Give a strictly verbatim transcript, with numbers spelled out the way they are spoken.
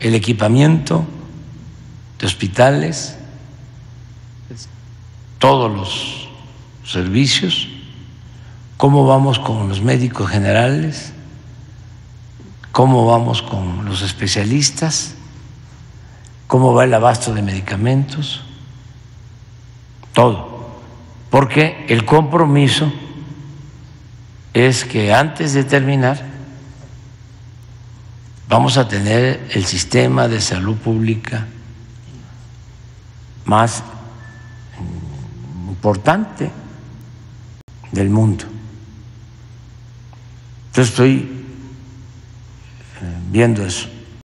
el equipamiento de hospitales, todos los servicios, cómo vamos con los médicos generales, cómo vamos con los especialistas, cómo va el abasto de medicamentos, todo, porque el compromiso es que antes de terminar vamos a tener el sistema de salud pública más importante del mundo. Yo estoy viendo eso.